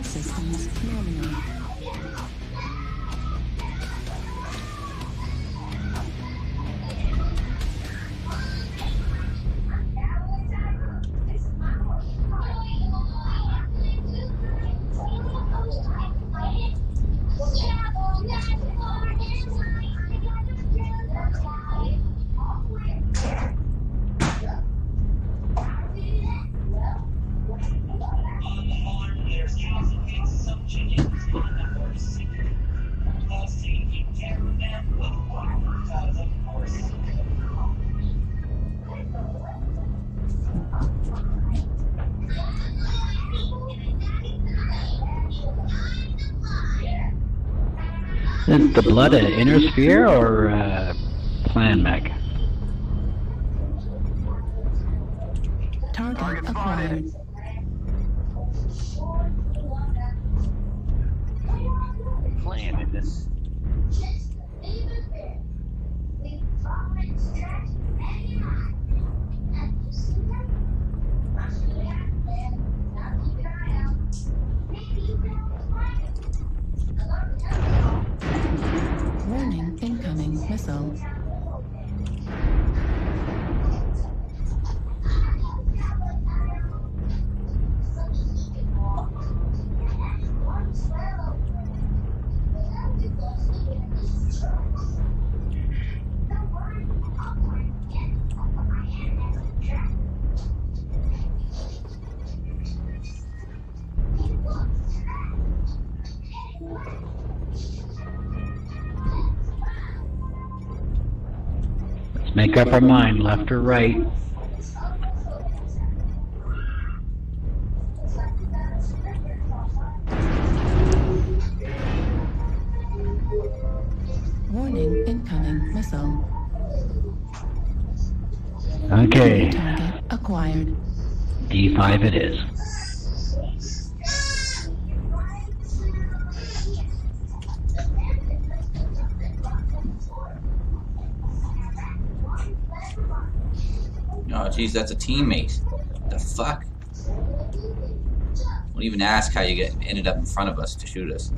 systems nominal. Is the blood an inner sphere or clan mech? Target acquired. Clan in this. Warning, incoming missile. Let's make up our mind, left or right. Warning, incoming missile. Okay, Target acquired. D5 it is. Oh, geez, that's a teammate. The fuck? Don't even ask how you ended up in front of us to shoot us.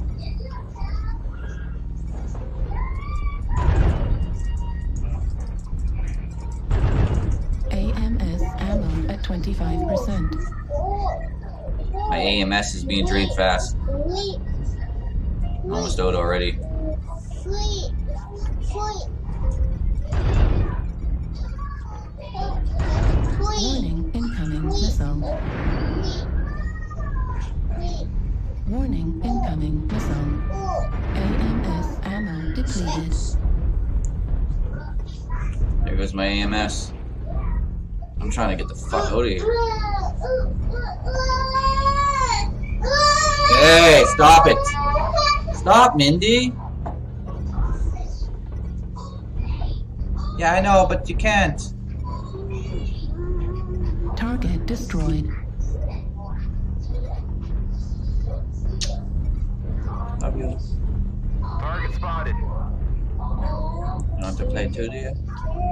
AMS ammo at 25%. My AMS is being drained fast. Almost out already. Warning, incoming missile. Warning, incoming missile. AMS ammo depleted. There goes my AMS. I'm trying to get the fuck out of here. Hey, stop it! Stop, Mindy! Yeah, I know, but you can't. Target destroyed. Love you. Target spotted. You don't have to play too, do you?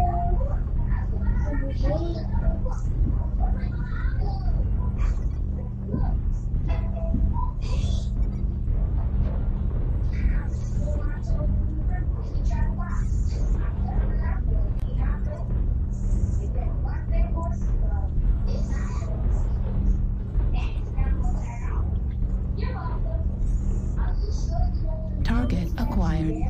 Target acquired.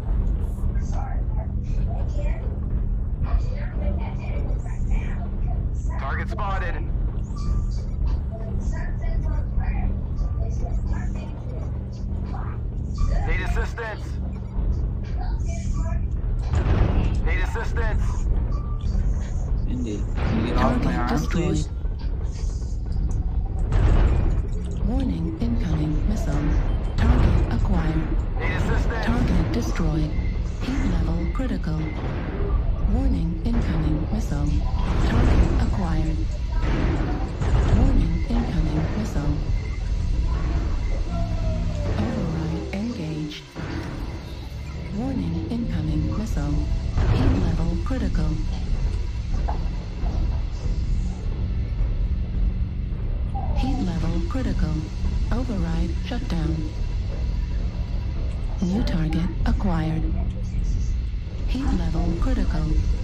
Target spotted. Need assistance. Need assistance. Mindy, can you get off my Target arm, destroyed. please? Warning, incoming missile. Target acquired. Need assistance. Target destroyed. Heat level critical. Warning, incoming missile. Target acquired. Warning, incoming missile. Override engaged. Warning, incoming missile. Heat level critical. Heat level critical. Override shut down. New target acquired. Heat level critical.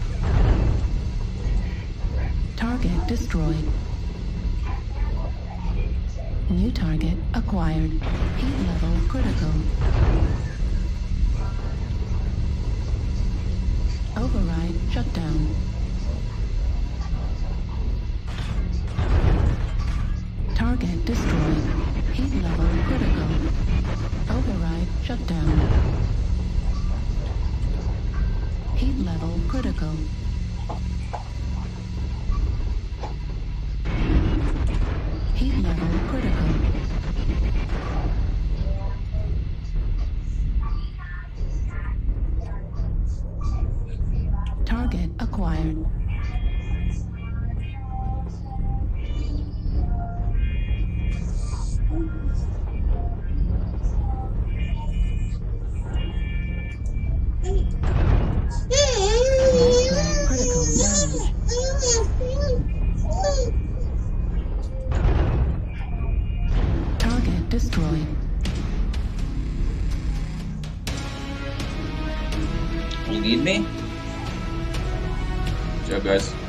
Target destroyed. New target acquired. Heat level critical. Override shut down. Target destroyed. Heat level critical. Override shut down. Heat level critical. Heat level critical. Target acquired. Critical damage. Target destroyed. You need me? Good job, guys.